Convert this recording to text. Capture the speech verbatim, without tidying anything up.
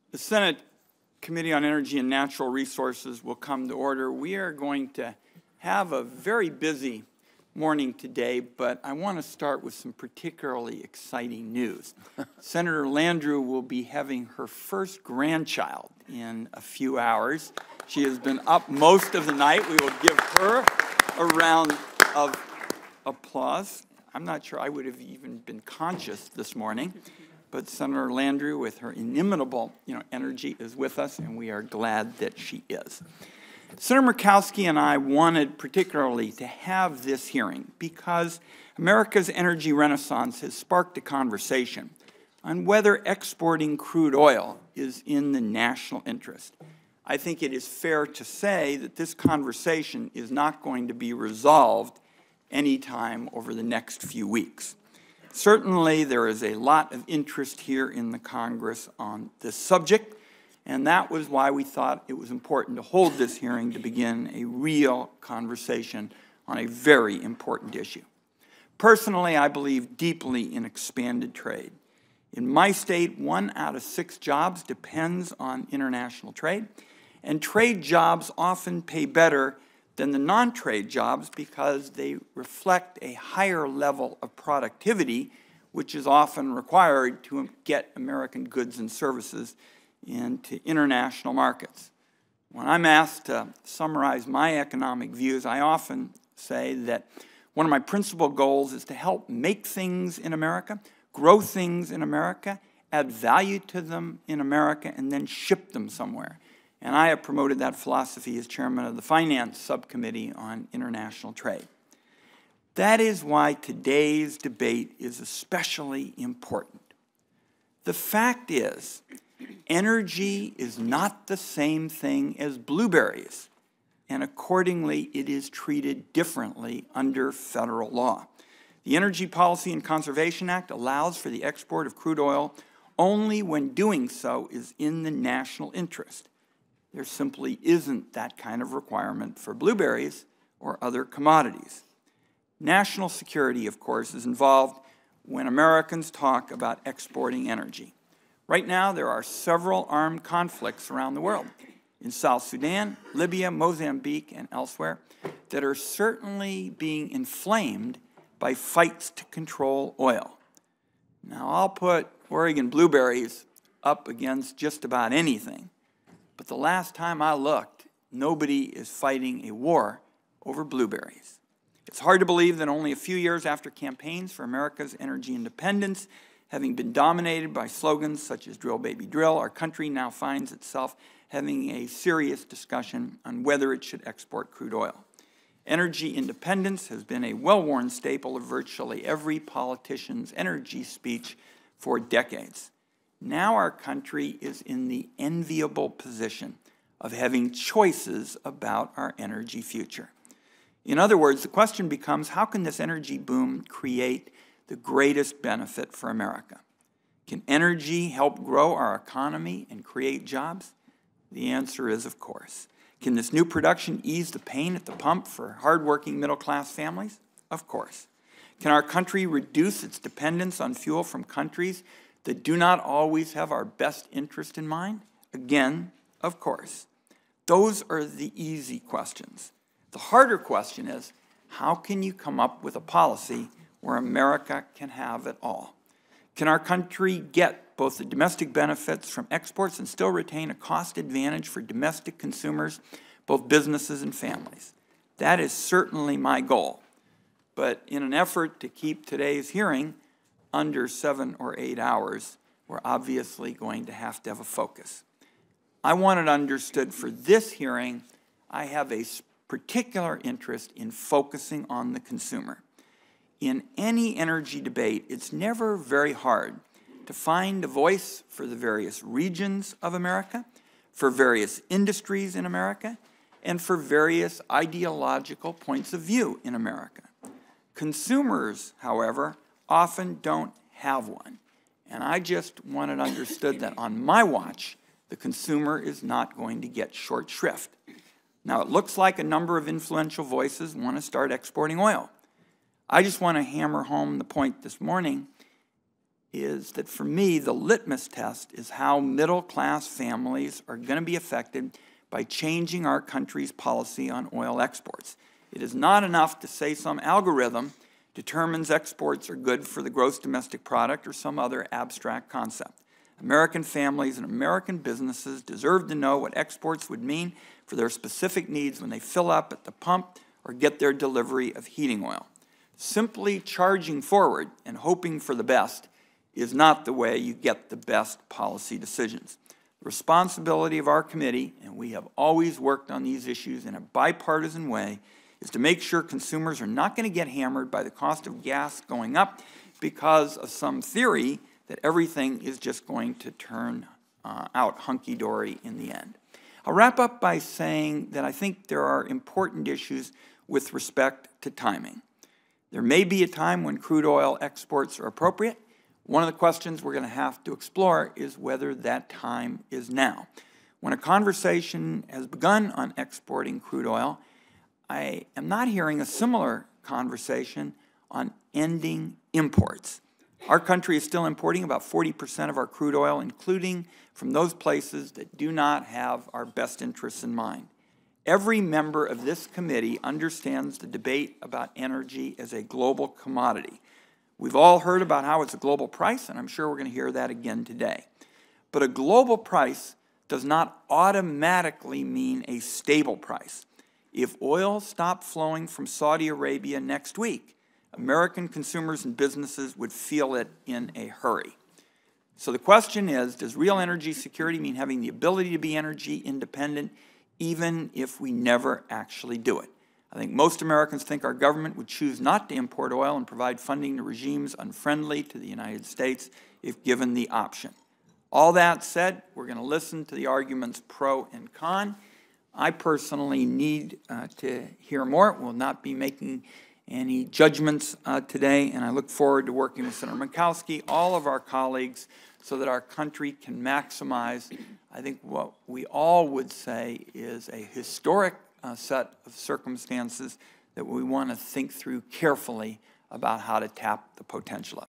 The Senate Committee on Energy and Natural Resources will come to order. We are going to have a very busy morning today, but I want to start with some particularly exciting news. Senator Landrieu will be having her first grandchild in a few hours. She has been up most of the night. We will give her a round of applause. I'm not sure I would have even been conscious this morning, but Senator Landrieu, with her inimitable you know, energy, is with us, and we are glad that she is. Senator Murkowski and I wanted particularly to have this hearing because America's energy renaissance has sparked a conversation on whether exporting crude oil is in the national interest. I think it is fair to say that this conversation is not going to be resolved anytime over the next few weeks. Certainly, there is a lot of interest here in the Congress on this subject, and that was why we thought it was important to hold this hearing to begin a real conversation on a very important issue. Personally, I believe deeply in expanded trade. In my state, one out of six jobs depends on international trade, and trade jobs often pay better than the non-trade jobs because they reflect a higher level of productivity, which is often required to get American goods and services into international markets. When I'm asked to summarize my economic views, I often say that one of my principal goals is to help make things in America, grow things in America, add value to them in America, and then ship them somewhere. And I have promoted that philosophy as chairman of the Finance Subcommittee on International Trade. That is why today's debate is especially important. The fact is, energy is not the same thing as blueberries, and accordingly, it is treated differently under federal law. The Energy Policy and Conservation Act allows for the export of crude oil only when doing so is in the national interest. There simply isn't that kind of requirement for blueberries or other commodities. National security, of course, is involved when Americans talk about exporting energy. Right now, there are several armed conflicts around the world, in South Sudan, Libya, Mozambique, and elsewhere, that are certainly being inflamed by fights to control oil. Now, I'll put Oregon blueberries up against just about anything, but the last time I looked, nobody is fighting a war over blueberries. It's hard to believe that only a few years after campaigns for America's energy independence, having been dominated by slogans such as drill baby drill, our country now finds itself having a serious discussion on whether it should export crude oil. Energy independence has been a well-worn staple of virtually every politician's energy speech for decades. Now our country is in the enviable position of having choices about our energy future. In other words, the question becomes, how can this energy boom create the greatest benefit for America? Can energy help grow our economy and create jobs? The answer is, of course. Can this new production ease the pain at the pump for hardworking middle-class families? Of course. Can our country reduce its dependence on fuel from countries that do not always have our best interest in mind? Again, of course. Those are the easy questions. The harder question is, how can you come up with a policy where America can have it all? Can our country get both the domestic benefits from exports and still retain a cost advantage for domestic consumers, both businesses and families? That is certainly my goal. But in an effort to keep today's hearing under seven or eight hours, we're obviously going to have to have a focus. I want it understood for this hearing, I have a particular interest in focusing on the consumer. In any energy debate, it's never very hard to find a voice for the various regions of America, for various industries in America, and for various ideological points of view in America. Consumers, however, often don't have one. And I just want it understood that on my watch, the consumer is not going to get short shrift. Now, it looks like a number of influential voices want to start exporting oil. I just want to hammer home the point this morning. is that for me, the litmus test is how middle-class families are going to be affected by changing our country's policy on oil exports. It is not enough to say some algorithm determines exports are good for the gross domestic product or some other abstract concept. American families and American businesses deserve to know what exports would mean for their specific needs when they fill up at the pump or get their delivery of heating oil. Simply charging forward and hoping for the best is not the way you get the best policy decisions. The responsibility of our committee, and we have always worked on these issues in a bipartisan way, is to make sure consumers are not going to get hammered by the cost of gas going up because of some theory that everything is just going to turn uh, out hunky-dory in the end. I'll wrap up by saying that I think there are important issues with respect to timing. There may be a time when crude oil exports are appropriate. One of the questions we're going to have to explore is whether that time is now. When a conversation has begun on exporting crude oil, I am not hearing a similar conversation on ending imports. Our country is still importing about forty percent of our crude oil, including from those places that do not have our best interests in mind. Every member of this committee understands the debate about energy as a global commodity. We've all heard about how it's a global price, and I'm sure we're going to hear that again today. But a global price does not automatically mean a stable price. If oil stopped flowing from Saudi Arabia next week, American consumers and businesses would feel it in a hurry. So the question is, does real energy security mean having the ability to be energy independent even if we never actually do it? I think most Americans think our government would choose not to import oil and provide funding to regimes unfriendly to the United States if given the option. All that said, we're going to listen to the arguments pro and con. I personally need uh, to hear more. We'll not be making any judgments uh, today, and I look forward to working with Senator Murkowski, all of our colleagues, so that our country can maximize, I think what we all would say is a historic uh, set of circumstances that we want to think through carefully about how to tap the potential of.